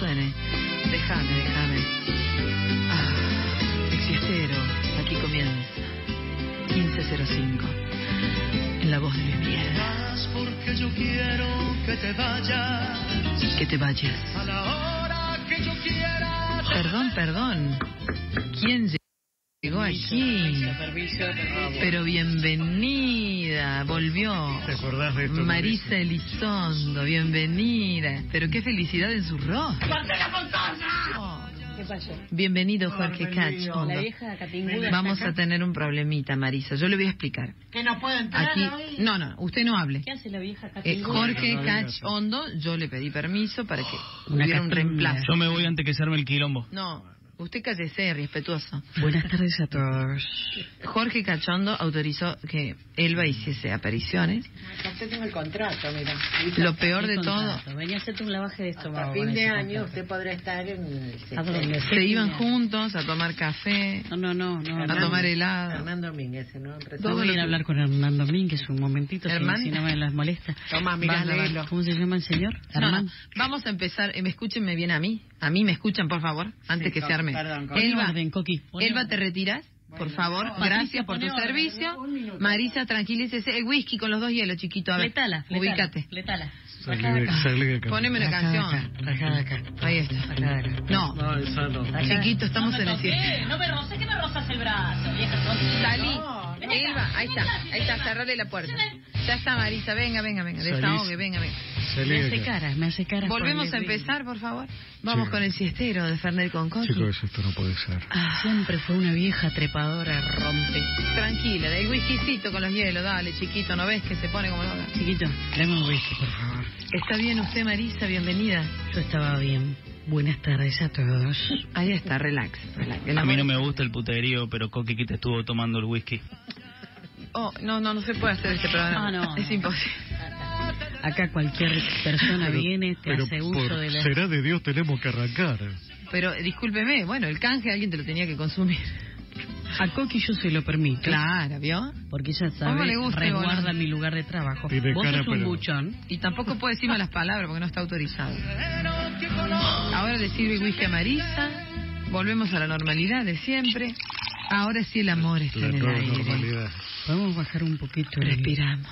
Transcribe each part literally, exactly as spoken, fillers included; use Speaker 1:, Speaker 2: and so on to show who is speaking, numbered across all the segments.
Speaker 1: suene. Déjame, déjame. Ah, el siestero, aquí comienza. quince cero cinco. En la voz de Luis Miguel.
Speaker 2: Porque yo quiero que te vayas.
Speaker 1: Que te vayas.
Speaker 2: A la hora que yo quiera.
Speaker 1: Perdón, perdón. ¿Quién llegó aquí? Pero bienvenida. Volvió.
Speaker 3: ¿Te acordás de esto?
Speaker 1: Marisa Elizondo, bienvenida. Pero qué felicidad en su rostro. Oh.
Speaker 4: ¿Qué pasó?
Speaker 1: Bienvenido, Jorge Cacho.
Speaker 4: La vieja catinguda.
Speaker 1: Vamos a tener un problemita, Marisa. Yo le voy a explicar.
Speaker 5: Que no puedo entrar
Speaker 1: Aquí,
Speaker 5: hoy.
Speaker 1: no, no, usted no hable.
Speaker 4: ¿Qué hace la vieja
Speaker 1: Eh,
Speaker 4: catinguda?
Speaker 1: Jorge Cach Hondo, yo le pedí permiso para que
Speaker 4: Una
Speaker 1: hubiera un
Speaker 4: catinguda.
Speaker 1: reemplazo.
Speaker 6: Yo me voy antes que se arme el quilombo.
Speaker 1: No, usted cállese, respetuoso.
Speaker 4: Buenas tardes a todos.
Speaker 1: Jorge Cachondo autorizó que Elba hiciese apariciones.
Speaker 5: Acá usted tiene el contrato, mira.
Speaker 1: Lo peor de
Speaker 4: ¿Qué
Speaker 1: todo,
Speaker 4: contrato? Venía a hacerte un lavaje de estómago.
Speaker 5: A fin
Speaker 4: con
Speaker 5: de
Speaker 4: ese
Speaker 5: año
Speaker 4: contrato.
Speaker 5: usted podrá estar en...
Speaker 4: ¿A dónde?
Speaker 1: se iban juntos a tomar café,
Speaker 4: No, no, no. no
Speaker 1: a
Speaker 4: no.
Speaker 1: tomar helado.
Speaker 5: Hernán Domínguez, ¿no?
Speaker 4: Todo voy a ir a hablar con Hernán Domínguez un momentito, si,
Speaker 1: ¿Hermán?
Speaker 4: si no me las molesta.
Speaker 5: Toma, mira,
Speaker 4: Va, va, va.
Speaker 5: léelo.
Speaker 4: ¿Cómo se llama el señor?
Speaker 1: No, no,
Speaker 4: Hernán.
Speaker 1: vamos a empezar, eh, me escúchenme bien a mí, a mí me escuchan por favor, antes
Speaker 5: Sí,
Speaker 1: que
Speaker 5: con-
Speaker 1: se arme.
Speaker 5: perdón, con-
Speaker 1: Elba,
Speaker 4: Orden, Coqui. Pone
Speaker 1: Elba,
Speaker 4: orden.
Speaker 1: ¿te retiras? Por favor,
Speaker 5: no,
Speaker 1: gracias
Speaker 4: Patricia,
Speaker 1: por tu
Speaker 4: pone orden.
Speaker 1: servicio.
Speaker 5: Un minuto.
Speaker 1: Marisa, tranquilícese. El whisky con los dos hielos, chiquito. A ver,
Speaker 4: Fletala, fletala,
Speaker 1: ubícate.
Speaker 4: fletala.
Speaker 3: Salí de, salí de acá.
Speaker 1: Poneme una
Speaker 4: Acá,
Speaker 1: canción.
Speaker 4: acá, acá, acá.
Speaker 1: Ahí está.
Speaker 4: Acá, acá.
Speaker 1: No,
Speaker 3: No, esa no.
Speaker 4: Acá.
Speaker 1: chiquito, estamos
Speaker 4: No me
Speaker 1: en el
Speaker 4: toques,
Speaker 1: cielo.
Speaker 4: No me roces, que me rozas el brazo, vieja tonta.
Speaker 1: Salí.
Speaker 5: No, no.
Speaker 1: Elba, ahí está, ahí está, cerrale la puerta. Ya está, Marisa, venga, venga, venga,
Speaker 3: Salís.
Speaker 1: desahogue, venga, venga.
Speaker 3: Salí
Speaker 4: Me
Speaker 3: de
Speaker 4: hace
Speaker 3: acá.
Speaker 4: caras, me hace caras.
Speaker 1: Volvemos
Speaker 4: por
Speaker 1: a
Speaker 4: el-
Speaker 1: empezar, por favor. Vamos
Speaker 3: Sí.
Speaker 1: con el siestero de Fernet con Coqui.
Speaker 3: Chicos, esto no puede ser.
Speaker 1: Ah,
Speaker 4: Siempre fue una vieja trepadora, rompe.
Speaker 1: tranquila, el whiskycito con los hielos, dale, chiquito, ¿no ves que se pone como loca?
Speaker 4: Chiquito, tráeme un whisky, por favor.
Speaker 1: ¿Está bien usted, Marisa? Bienvenida.
Speaker 4: Yo estaba bien. Buenas tardes a todos.
Speaker 1: Ahí está, relax, relax. El
Speaker 6: A mí
Speaker 1: amor-
Speaker 6: no me gusta el puterío, pero Coqui te estuvo tomando el whisky.
Speaker 1: Oh, no, no, no se puede hacer este programa.
Speaker 4: Ah, no,
Speaker 1: Es
Speaker 4: no.
Speaker 1: imposible.
Speaker 4: Acá cualquier persona
Speaker 3: Pero-
Speaker 4: viene, te
Speaker 3: pero
Speaker 4: hace
Speaker 3: por
Speaker 4: uso de la...
Speaker 3: será de Dios tenemos que arrancar.
Speaker 1: Pero discúlpeme, bueno, el canje alguien te lo tenía que consumir.
Speaker 4: A Coqui yo se lo permito.
Speaker 1: Claro, ¿vio?
Speaker 4: Porque ella
Speaker 1: ¿Cómo
Speaker 4: sabe,
Speaker 1: le gusta,
Speaker 4: resguarda
Speaker 1: boludo?
Speaker 4: mi lugar de trabajo.
Speaker 3: Tiene
Speaker 4: Vos
Speaker 3: cara,
Speaker 4: sos un
Speaker 3: pero-
Speaker 4: buchón.
Speaker 1: Y tampoco puede decir malas palabras porque no está autorizado. Ahora le sirve whisky a Marisa. Volvemos a la normalidad de siempre. Ahora sí el amor está
Speaker 3: La
Speaker 1: en el
Speaker 3: nueva
Speaker 1: aire.
Speaker 3: normalidad.
Speaker 4: Podemos bajar un poquito el-
Speaker 1: Respiramos.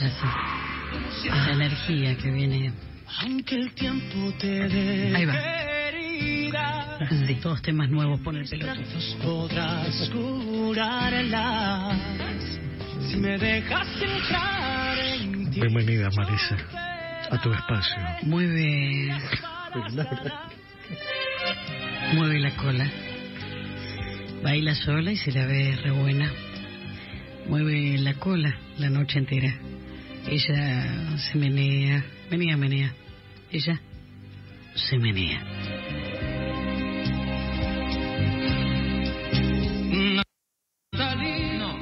Speaker 4: la, la energía que viene.
Speaker 2: Aunque el tiempo te dé
Speaker 1: Ahí va.
Speaker 2: herida,
Speaker 4: Sí. Todos temas nuevos, pon el pelotudo.
Speaker 2: podrás curarlas si me dejas entrar en ti.
Speaker 3: Bienvenida, Marisa, a tu espacio.
Speaker 4: Mueve, mueve la cola. Baila sola y se la ve re buena. Mueve la cola la noche entera. Ella se menea, menea, menea. Ella se menea.
Speaker 1: No.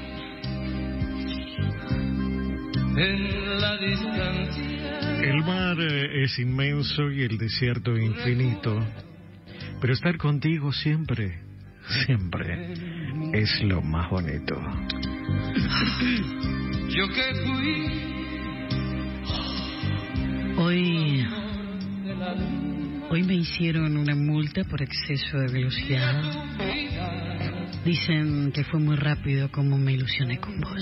Speaker 2: En la distancia.
Speaker 3: El mar eh, es inmenso y el desierto infinito, pero estar contigo siempre, siempre es lo más bonito.
Speaker 2: Yo que fui
Speaker 4: Hoy, hoy me hicieron una multa por exceso de velocidad. Dicen que fue muy rápido como me ilusioné con vos.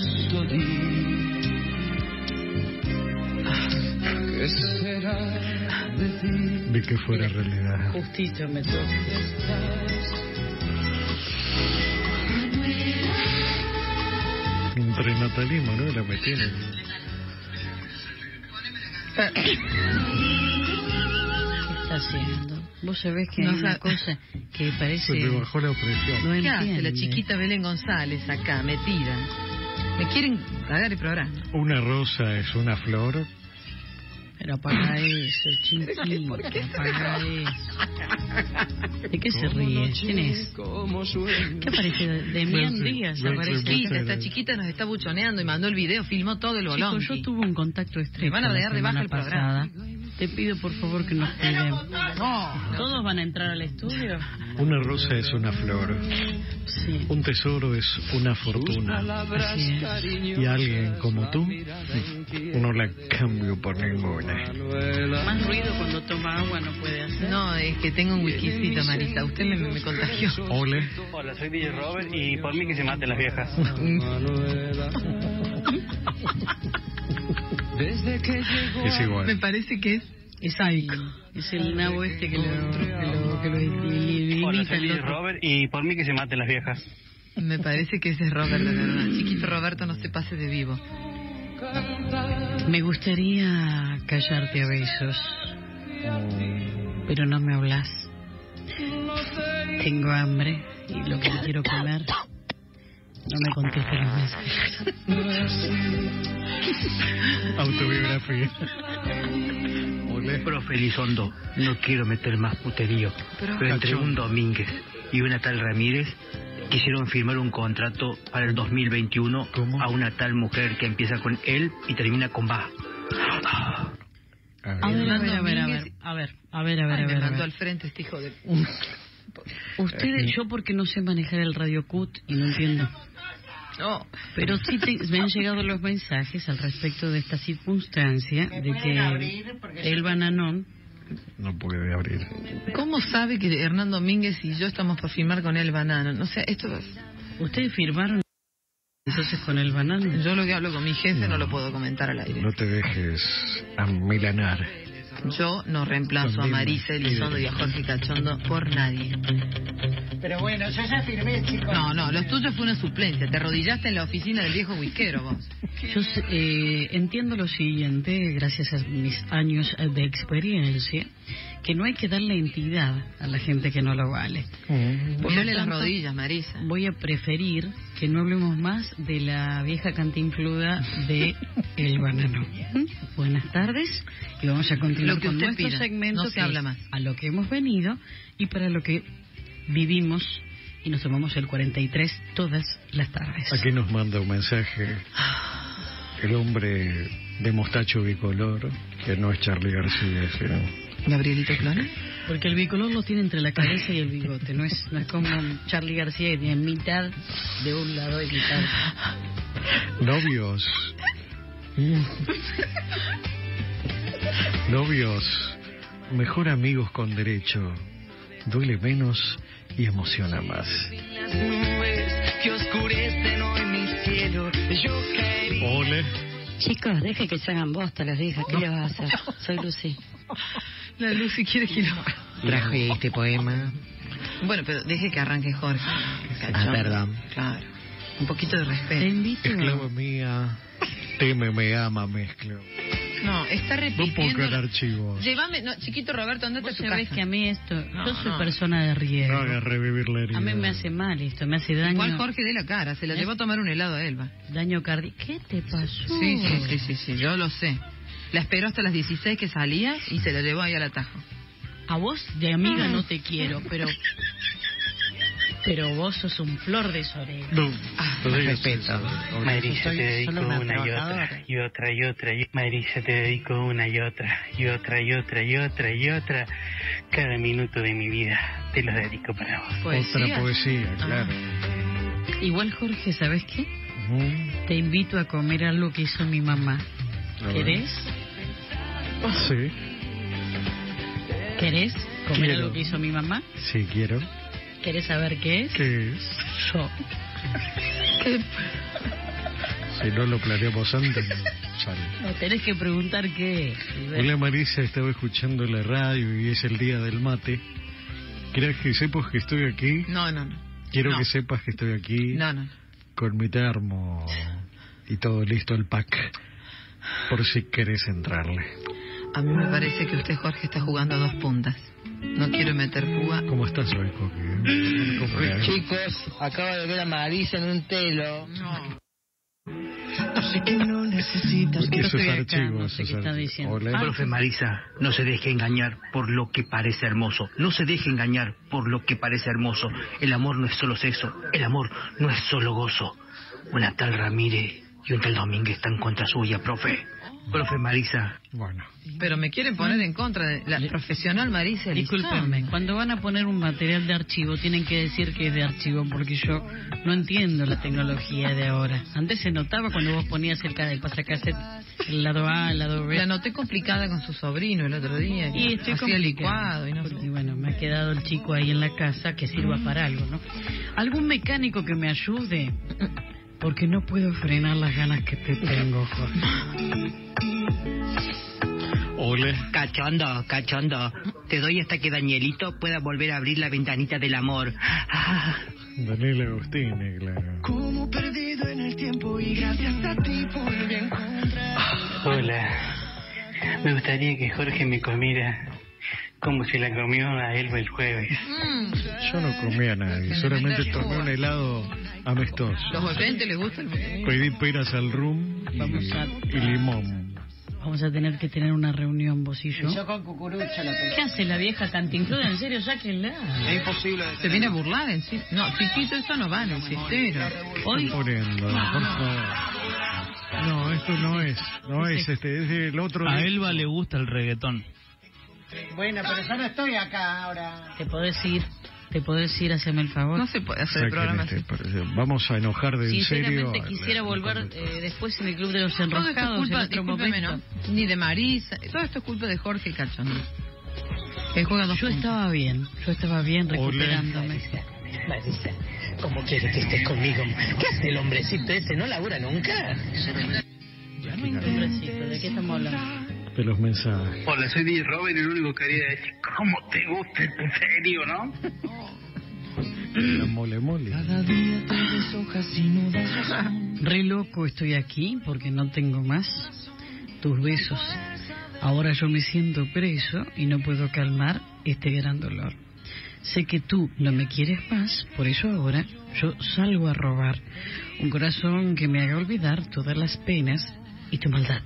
Speaker 2: ¿Qué será de ti?
Speaker 3: De que fuera realidad.
Speaker 4: Justito me toca.
Speaker 3: Entre Natalia y Manuela me tienen.
Speaker 4: ¿Qué está haciendo? Vos sabés que
Speaker 1: No
Speaker 4: hay una
Speaker 1: sabe-
Speaker 4: cosa que
Speaker 3: Se
Speaker 4: parece...
Speaker 3: me bajó la presión.
Speaker 4: No
Speaker 1: ¿Qué hace la
Speaker 4: entiende.
Speaker 1: chiquita Belén González acá, metida? Me quieren cagar el programa.
Speaker 3: Una rosa es una flor.
Speaker 4: Pero apaga eso, chiquito. Apaga eso. ¿De qué se ríe? ¿Quién es?
Speaker 2: Como sueño.
Speaker 4: ¿Qué aparece? Demián
Speaker 3: Ven,
Speaker 4: Díaz
Speaker 3: ven,
Speaker 4: aparece.
Speaker 3: ven,
Speaker 1: Chiquita,
Speaker 3: ven.
Speaker 1: esta chiquita nos está buchoneando y mandó el video, filmó todo el bolón.
Speaker 4: Chicos, yo tuve un contacto estrecho
Speaker 1: van a
Speaker 4: la
Speaker 1: dar de baja
Speaker 4: semana
Speaker 1: el programa.
Speaker 4: pasada te pido por favor que nos cuidemos. ¿Todos van a entrar al estudio?
Speaker 3: Una rosa es una flor.
Speaker 4: Sí.
Speaker 3: Un tesoro es una fortuna.
Speaker 4: Así es.
Speaker 3: Y alguien como tú, no la cambio por ninguna.
Speaker 4: Más ruido cuando toma agua no puede hacer.
Speaker 1: No, es que tengo un whiskycito, Marisa. Usted me, me contagió.
Speaker 3: Ole.
Speaker 6: Hola, soy D J Robert y por mí que se maten las viejas.
Speaker 3: Es
Speaker 1: Me
Speaker 3: igual.
Speaker 1: parece que es...
Speaker 4: Es ahí. Es el nabo este que lo, que lo, que lo imita
Speaker 6: Hola, soy
Speaker 4: el
Speaker 6: D J
Speaker 4: otro.
Speaker 6: Robert y por mí que se maten las viejas.
Speaker 1: Me parece que ese es Robert, de verdad. Chiquito Roberto, no se pase de vivo.
Speaker 4: Me gustaría callarte a besos, pero no me hablas. Tengo hambre y lo que quiero comer. No me contestes los mensajes.
Speaker 3: Autobiografía. Ole.
Speaker 7: Profe Elizondo, no quiero meter más puterío,
Speaker 1: Pero-
Speaker 7: pero entre
Speaker 3: Cachón.
Speaker 7: un Domínguez y una tal Ramírez quisieron firmar un contrato para el dos mil veintiuno
Speaker 3: ¿Cómo?
Speaker 7: a una tal mujer que empieza con él y termina con va.
Speaker 3: A
Speaker 4: A
Speaker 3: ver.
Speaker 4: ver, a ver, a ver, a ver, a ver, a ver, a ver,
Speaker 1: Ay,
Speaker 4: a
Speaker 1: me
Speaker 4: ver, a
Speaker 1: mandó
Speaker 4: ver.
Speaker 1: al frente este hijo de...
Speaker 4: Ustedes, yo porque no sé manejar el radio cut y no entiendo.
Speaker 1: No.
Speaker 4: Pero sí te- me han llegado los mensajes al respecto de esta circunstancia de que el bananón.
Speaker 3: No puede abrir.
Speaker 1: ¿Cómo sabe que Hernán Domínguez y yo estamos por firmar con el banano? No sé, esto...
Speaker 4: Ustedes firmaron entonces con el banano.
Speaker 1: Yo lo que hablo con mi jefe no lo puedo comentar al aire.
Speaker 3: No te dejes amilanar.
Speaker 1: Yo no reemplazo a
Speaker 3: También.
Speaker 1: Marisa Elizondo y a Jorge Cachondo por nadie.
Speaker 5: Pero bueno, yo ya firmé, chicos.
Speaker 1: No, no, lo tuyo fue una suplencia. Te arrodillaste en la oficina del viejo whiskero, vos.
Speaker 4: Yo sé- eh, entiendo lo siguiente, gracias a mis años de experiencia, que no hay que darle entidad a la gente que no lo vale. Por lo
Speaker 1: Ponle las
Speaker 4: tanto,
Speaker 1: rodillas, Marisa.
Speaker 4: Voy a preferir que no hablemos más de la vieja cantinfluda de El Banano. ¿Mm? Buenas tardes y vamos a continuar
Speaker 1: Lo que
Speaker 4: con
Speaker 1: usted
Speaker 4: nuestro
Speaker 1: pida,
Speaker 4: segmento
Speaker 1: no se
Speaker 4: que
Speaker 1: habla
Speaker 4: es
Speaker 1: más.
Speaker 4: a lo que hemos venido y para lo que vivimos y nos tomamos el cuarenta y tres todas las tardes.
Speaker 3: Aquí nos manda un mensaje el hombre de mostacho bicolor, que no es Charlie García, sino...
Speaker 1: ¿Gabrielito Clona?
Speaker 4: Porque el bicolor lo tiene entre la cabeza y el bigote, no es no es como Charlie García que tiene mitad de un lado y mitad.
Speaker 3: Novios. Novios. Mejor amigos con derecho. Duele menos y emociona más.
Speaker 2: Que oscurecen hoy mi cielo, yo caería.
Speaker 3: Ole.
Speaker 8: Chicos, deje que se hagan bosta las viejas. ¿Qué le vas a hacer? Soy Lucy.
Speaker 1: La Lucy quiere que lo...
Speaker 5: Traje este poema.
Speaker 1: Bueno, pero deje que arranque Jorge.
Speaker 5: Ah, perdón.
Speaker 1: Claro. Un poquito de
Speaker 4: Te
Speaker 1: respeto.
Speaker 4: invito
Speaker 3: Esclava mía. Teme, me ama, mezclo.
Speaker 1: No, está
Speaker 3: No
Speaker 1: repitiendo...
Speaker 3: puedo crear archivos.
Speaker 1: Llévame... No, chiquito Roberto, andate a
Speaker 4: Vos
Speaker 1: tu
Speaker 4: sabés
Speaker 1: casa.
Speaker 4: que a mí esto,
Speaker 1: No,
Speaker 4: yo soy
Speaker 1: no.
Speaker 4: persona de
Speaker 3: No
Speaker 4: riesgo.
Speaker 3: hagas revivir la herida.
Speaker 4: A mí me hace mal esto, me hace daño.
Speaker 1: Igual Jorge de la cara, se la
Speaker 4: ¿Eh?
Speaker 1: llevó a tomar un helado a Elba.
Speaker 4: Daño cardíaco. ¿Qué te pasó?
Speaker 1: Sí, sí, sí, sí, sí, yo lo sé. La esperó hasta las dieciséis que salía y se la llevó ahí al atajo.
Speaker 4: A vos de amiga no te quiero, pero pero vos sos un flor de sorella.
Speaker 3: No,
Speaker 1: Ah,
Speaker 3: no digas
Speaker 5: respeto.
Speaker 3: eso.
Speaker 7: Marisa,
Speaker 8: Soy
Speaker 7: te dedico
Speaker 8: solo una
Speaker 7: una y otra,
Speaker 8: trabajadora.
Speaker 7: y otra, y otra, y Marisa, te dedico una y otra, y otra, y otra, y otra, y otra. Cada minuto de mi vida te los dedico para vos.
Speaker 3: Otra poesía, claro.
Speaker 4: Igual Jorge, ¿sabes qué?
Speaker 3: Ujú.
Speaker 4: Te invito a comer algo que hizo mi mamá.
Speaker 3: A ver.
Speaker 4: ¿Querés?
Speaker 3: Sí,
Speaker 4: ¿Querés comer
Speaker 3: Quiero.
Speaker 4: algo que hizo mi mamá?
Speaker 3: sí quiero.
Speaker 4: ¿Querés saber qué es?
Speaker 3: ¿Qué es?
Speaker 4: Yo.
Speaker 3: Si no lo planeamos antes, sale.
Speaker 4: No tenés que preguntar qué es. y ver.
Speaker 3: Hola Marisa, estaba escuchando la radio y es el día del mate. ¿Quieres que sepas que estoy aquí?
Speaker 1: No, no, no.
Speaker 3: Quiero
Speaker 1: No.
Speaker 3: que sepas que estoy aquí
Speaker 1: No, no.
Speaker 3: con mi termo y todo listo el pack, por si querés entrarle.
Speaker 1: A mí me parece que usted, Jorge, está jugando a dos puntas. No quiero meter fuga.
Speaker 3: ¿Cómo estás hoy, Coqui? ¿Cómo estás?
Speaker 5: Chicos, acabo de ver a Marisa en un telo.
Speaker 1: No.
Speaker 2: Sé que no necesitas.
Speaker 4: Yo
Speaker 3: Esos
Speaker 4: estoy acá,
Speaker 3: archivos,
Speaker 4: no sé
Speaker 3: esos
Speaker 4: qué está
Speaker 3: archivos.
Speaker 4: diciendo.
Speaker 3: Hola.
Speaker 4: Ah,
Speaker 7: Profe Marisa, no se deje engañar por lo que parece hermoso. No se deje engañar por lo que parece hermoso. El amor no es solo sexo. El amor no es solo gozo. Una tal Ramírez
Speaker 5: Y un tal Domínguez está en contra suya, profe. Profe Marisa.
Speaker 3: Bueno.
Speaker 1: Pero me quieren poner en contra de la profesional Marisa Elizalde.
Speaker 4: Discúlpenme, cuando van a poner un material de archivo tienen que decir que es de archivo, porque yo no entiendo la tecnología de ahora. Antes se notaba cuando vos ponías el, el pasacassette, el lado A, el lado B.
Speaker 1: La noté complicada con su sobrino el otro día.
Speaker 4: Y estoy
Speaker 1: hacía licuado y no sé.
Speaker 4: Porque, bueno, me ha quedado el chico ahí en la casa que sirva para algo, ¿no? ¿Algún mecánico que me ayude? Porque no puedo frenar las ganas que te tengo, Jorge.
Speaker 3: Ole.
Speaker 5: Cachondo, cachondo. Te doy hasta que Danielito pueda volver a abrir la ventanita del amor. Ah.
Speaker 3: Daniel Agostini, claro.
Speaker 2: Como perdido en el tiempo y gracias a ti volví a encontrar.
Speaker 7: Hola. Me gustaría que Jorge me comiera como se la comió a Elba el jueves.
Speaker 3: Yo no comí a nadie, solamente tomé un helado amistoso.
Speaker 1: Los oyentes les gusta el botequín.
Speaker 3: Pedí peras al rum y,
Speaker 4: Vamos a-
Speaker 3: y limón.
Speaker 4: Vamos a tener que tener una reunión, vos y yo.
Speaker 5: Yo con cucurucha la
Speaker 4: ¿Qué hace la vieja cantinfluda? ¿En serio? Sáquenla.
Speaker 5: Es imposible.
Speaker 1: Se viene a burlar en sí. No, chiquito, eso no vale, chistero.
Speaker 4: Hoy,
Speaker 3: Poniendo, por favor. No, esto no es, no es este, es el otro.
Speaker 6: A Elba le gusta el reggaetón.
Speaker 5: Bueno, pero yo no estoy acá ahora.
Speaker 4: te podés ir, te podés ir, haceme el favor.
Speaker 1: No se puede hacer el
Speaker 3: Saquen
Speaker 1: programa
Speaker 3: este,
Speaker 1: así.
Speaker 3: parece- Vamos a enojar de en serio.
Speaker 4: Sinceramente quisiera volver eh, después en el Club de los
Speaker 1: Todo esto es
Speaker 4: Enroscados en
Speaker 1: culpa,
Speaker 4: otro
Speaker 1: discúlpeme, ¿no?
Speaker 4: momento.
Speaker 1: Ni de Marisa. Todo esto es culpa de Jorge Cachondo. Que juega dos
Speaker 4: Yo
Speaker 1: puntos.
Speaker 4: estaba bien, yo estaba bien
Speaker 3: Ole.
Speaker 4: recuperándome.
Speaker 5: Marisa, ¿cómo quieres que estés conmigo? ¿Qué hace el hombrecito ese? ¿No labura nunca?
Speaker 4: Hombrecito, ¿de qué estamos hablando?
Speaker 3: De los mensajes.
Speaker 7: Hola, soy D J Robert y lo único que quería decir, ¿cómo te gusta en serio, no?
Speaker 3: La mole mole.
Speaker 2: Cada día te deshojas y no das razón.
Speaker 4: Re loco estoy aquí porque no tengo más tus besos. Ahora yo me siento preso y no puedo calmar este gran dolor. Sé que tú no me quieres más, por eso ahora yo salgo a robar un corazón que me haga olvidar todas las penas y tu maldad.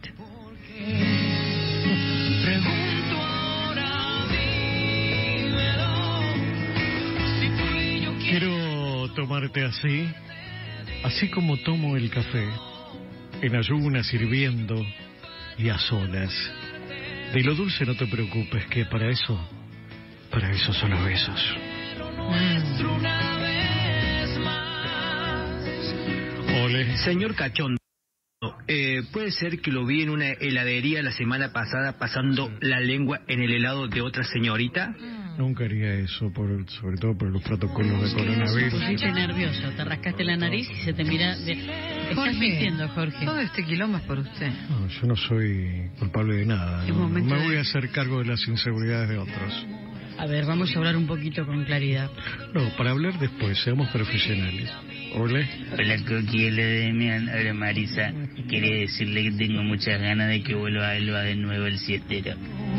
Speaker 2: Pregunto ahora, dímelo. Si tú y yo
Speaker 3: Quiero tomarte así, así como tomo el café, en ayunas sirviendo y a solas. De lo dulce no te preocupes, que para eso, para eso son los besos.
Speaker 2: una vez más.
Speaker 3: Ole.
Speaker 5: Señor Cachondo, eh, ¿puede ser que lo vi en una heladería la semana pasada pasando la lengua en el helado de otra señorita?
Speaker 3: Nunca haría eso, por, sobre todo por los protocolos de
Speaker 4: Te
Speaker 3: coronavirus.
Speaker 4: pusiste nervioso, te rascaste la nariz y se te mira... De... Estás
Speaker 1: Jorge,
Speaker 4: mintiendo, Jorge.
Speaker 1: todo este quilombo es por usted.
Speaker 3: No, yo no soy culpable de nada.
Speaker 4: Es
Speaker 3: No, no
Speaker 4: momento
Speaker 3: me
Speaker 4: de-
Speaker 3: voy a hacer cargo de las inseguridades de otros.
Speaker 4: A ver, vamos a hablar un poquito con claridad.
Speaker 3: No, para hablar después, seamos profesionales. Ole.
Speaker 9: Hola Coqui, hola Demian, hola Marisa. Quería decirle que tengo muchas ganas de que vuelva a Elba de nuevo el sietero.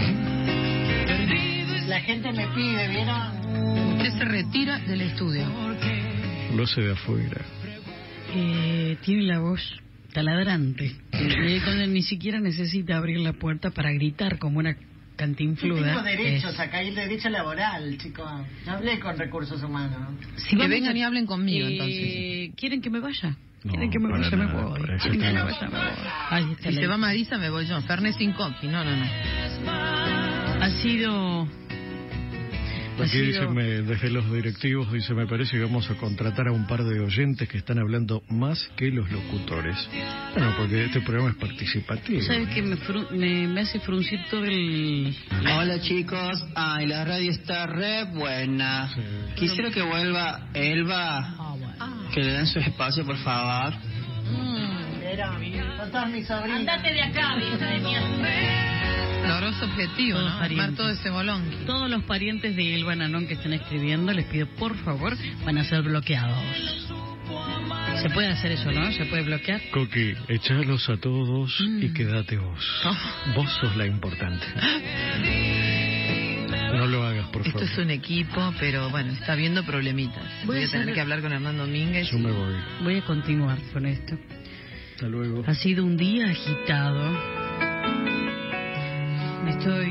Speaker 5: La gente me pide, ¿vieron?
Speaker 1: Usted se retira del estudio.
Speaker 3: Lo sé de afuera.
Speaker 4: Eh, tiene la voz taladrante. Eh, cuando ni siquiera necesita abrir la puerta para gritar como una cantinfluda.
Speaker 5: Tengo derechos
Speaker 4: Eh,
Speaker 5: acá, hay derecho laboral, chicos. Yo hablé con recursos humanos.
Speaker 4: si
Speaker 1: Que
Speaker 4: vamos
Speaker 1: vengan
Speaker 4: a-
Speaker 1: y hablen conmigo,
Speaker 4: eh,
Speaker 1: entonces.
Speaker 4: ¿Quieren que me vaya?
Speaker 3: No,
Speaker 4: ¿Quieren que me
Speaker 3: para
Speaker 4: vaya? Me
Speaker 3: nada,
Speaker 4: voy.
Speaker 3: para eso
Speaker 4: ¿Quieren que me
Speaker 3: estamos.
Speaker 4: vaya? Me voy. Ahí está
Speaker 1: Si
Speaker 4: la-
Speaker 1: se va Marisa, me voy yo. Fernet sin coqui. No, no, no.
Speaker 4: Ha sido... ha
Speaker 3: Aquí
Speaker 4: sido-
Speaker 3: dice, me- desde los directivos, dice, me parece que vamos a contratar a un par de oyentes que están hablando más que los locutores. Bueno, porque este programa es participativo.
Speaker 4: ¿Sabes qué? Me, fru- me, me hace fruncir todo el...
Speaker 5: Hola chicos, ay, la radio está re buena.
Speaker 3: Sí.
Speaker 5: Quisiera que vuelva Elba, que le den su espacio, por favor. Pero, son mis sobrinos.
Speaker 4: Andate de acá, vieja de mierda.
Speaker 1: Loroso objetivo,
Speaker 4: Todos
Speaker 1: ¿no?
Speaker 4: parientes.
Speaker 1: Armar todo ese bolón.
Speaker 4: Todos los parientes de Elba Nanón que estén escribiendo, les pido por favor, van a ser bloqueados. Se puede hacer eso, ¿no? Se puede bloquear.
Speaker 3: Coqui, echalos a todos y quédate vos.
Speaker 1: Oh.
Speaker 3: Vos sos la importante. No lo hagas, por
Speaker 1: Esto
Speaker 3: favor.
Speaker 1: es un equipo, pero bueno, está habiendo problemitas.
Speaker 4: Voy
Speaker 1: Voy
Speaker 4: a
Speaker 1: a tener
Speaker 4: hacer-
Speaker 1: que hablar con Hernando Domínguez.
Speaker 3: Yo me voy.
Speaker 4: Voy a continuar con esto.
Speaker 3: Hasta luego.
Speaker 4: Ha sido un día agitado. Me estoy...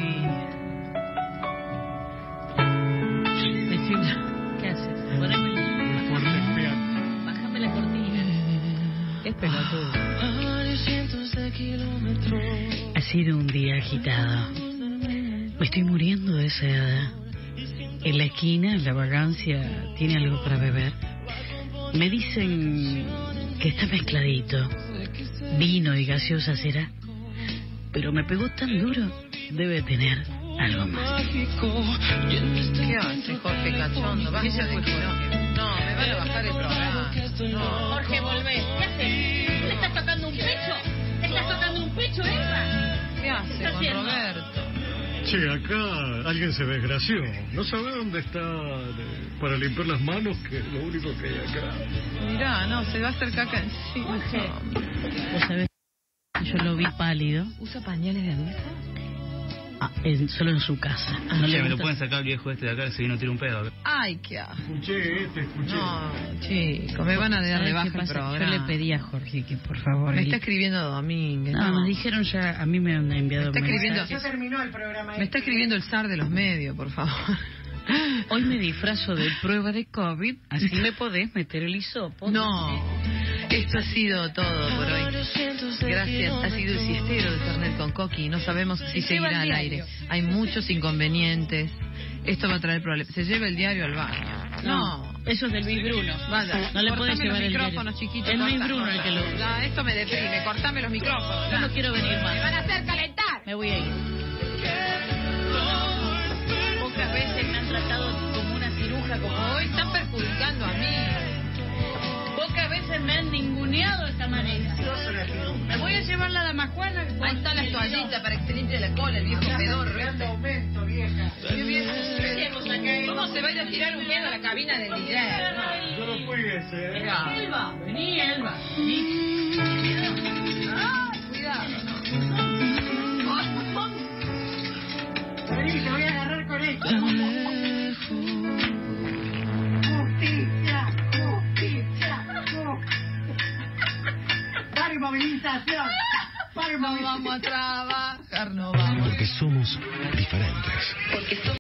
Speaker 4: Me estoy... ¿Qué haces? Poneme el-
Speaker 3: Muy fuerte el piano.
Speaker 4: Bájame la cortina. Es pelotudo.
Speaker 2: A cientos de kilómetros.
Speaker 4: Ha sido un día agitado. Me estoy muriendo de sed. En la esquina, la vagancia tiene algo para beber. Me dicen que está mezcladito. Vino y gaseosa será. Pero me pegó tan duro. Debe tener algo más.
Speaker 1: ¿Qué hace, Jorge Cachondo? ¿Qué se fue, Jorge? No, me van a bajar el programa. No.
Speaker 4: Jorge, volvé. ¿Qué haces? ¿Le estás tocando un pecho? ¿Le estás tocando un pecho, Eva?
Speaker 1: ¿Qué hace con Roberto?
Speaker 3: Che, acá alguien se desgració. No sabe dónde está eh, para limpiar las manos, que es lo único que hay acá.
Speaker 1: Mirá, no, se va a hacer caca encima.
Speaker 4: ¿Vos sabés? Yo lo vi pálido.
Speaker 1: ¿Usa pañales de adulto?
Speaker 4: Ah, en, solo en su casa.
Speaker 6: Ah,
Speaker 4: no
Speaker 6: che,
Speaker 4: le
Speaker 6: me lo
Speaker 4: gusta...
Speaker 6: pueden sacar el viejo este de acá, que si no tira un pedo.
Speaker 1: Ay, qué asco.
Speaker 3: Escuché, te escuché.
Speaker 1: No, chico, me van a dar de baja el programa.
Speaker 4: Yo le pedí a Jorge que por favor...
Speaker 1: Me
Speaker 4: él...
Speaker 1: está escribiendo Domínguez.
Speaker 4: No,
Speaker 1: No,
Speaker 4: me dijeron ya, a mí me han enviado
Speaker 1: me está escribiendo.
Speaker 4: mensajes.
Speaker 1: Ya terminó el programa. Me está escribiendo el zar de los medios, por favor.
Speaker 4: Hoy me disfrazo de prueba de COVID, así me podés meter el hisopo.
Speaker 1: No, esto ha sido todo por hoy. Gracias, ha sido el siestero de Fernet con Coqui. No sabemos si seguirá al aire. Hay muchos inconvenientes. Esto va a traer problemas. Se lleva el diario al baño. No.
Speaker 4: Eso es del Luis Bruno.
Speaker 1: Vaya,
Speaker 4: no le podés
Speaker 1: cortame
Speaker 4: llevar
Speaker 1: los
Speaker 4: el
Speaker 1: micrófonos,
Speaker 4: diario.
Speaker 1: chiquitos.
Speaker 4: Es Luis
Speaker 1: corta,
Speaker 4: Bruno
Speaker 1: corta.
Speaker 4: el que lo usa.
Speaker 1: No, esto me deprime. Cortame los micrófonos.
Speaker 4: Yo no quiero venir más.
Speaker 1: Me van a hacer calentar.
Speaker 4: Me voy a ir. Pocas veces me han tratado como una ciruja como hoy.
Speaker 1: Están perjudicando a mí.
Speaker 4: Pocas veces me han ninguneado de esta manera. Me voy a llevar la damajuana.
Speaker 1: Ahí están las toallitas para que se limpie la cola, el viejo pedorro.
Speaker 2: aumento, vieja.
Speaker 1: Qué viejo es. ¿Cómo se va a ir a tirar un pedo a la cabina del D J?
Speaker 3: Yo no juegues, eh.
Speaker 4: Elba, vení, Elba. Vení.
Speaker 1: Ay, cuidado, no.
Speaker 2: Vení, te voy a agarrar con esto. Justicia, justicia, para movilización, para
Speaker 1: No vamos a trabajar, no vamos.
Speaker 10: Porque somos diferentes.
Speaker 1: Porque somos